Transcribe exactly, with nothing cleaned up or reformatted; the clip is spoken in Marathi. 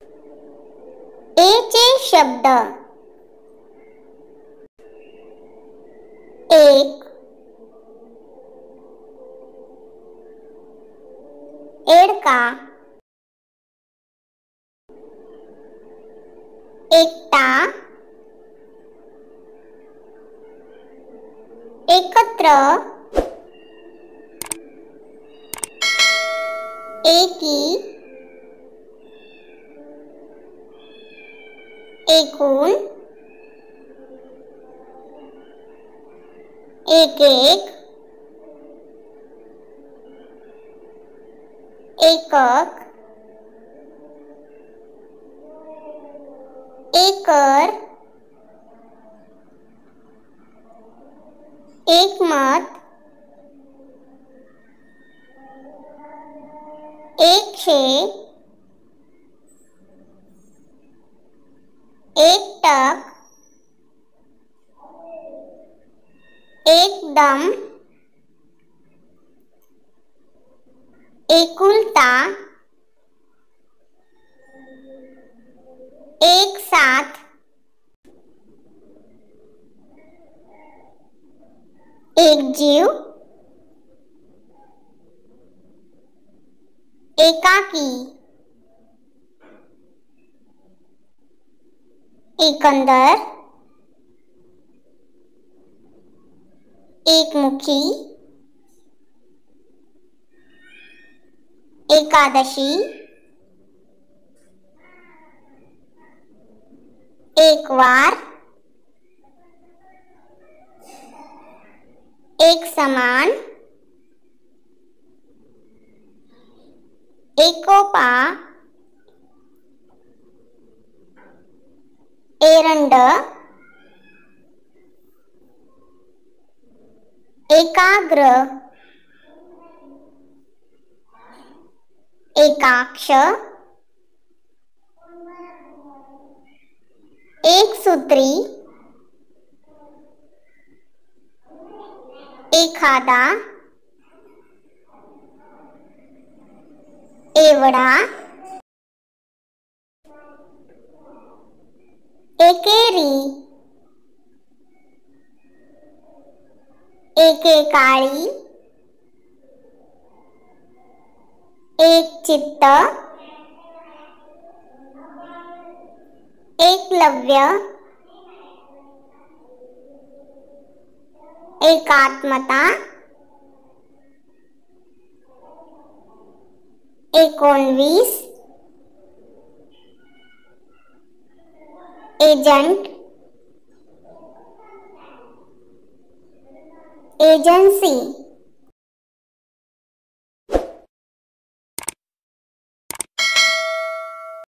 एचे शब्द एक, एडका, एकटा, एकत्र, एकी, एकूण, एक एक, एकक, एकर, एकमत, एकशे, एकटक, एकदम, एकुलता, एक साथ, एकजीव, एकाकी, एकंदर, एकमुखी, एकादशी, एकवार, एक समान, एकोपा, एरंड, एकाग्र, एकाक्ष, एकसूत्री, एखादा, एवढा, एकेरी, एकेकाळी, एकचित्त, एकलव्य, एकात्मता, एकोणवीस, एजंट, एजन्सी,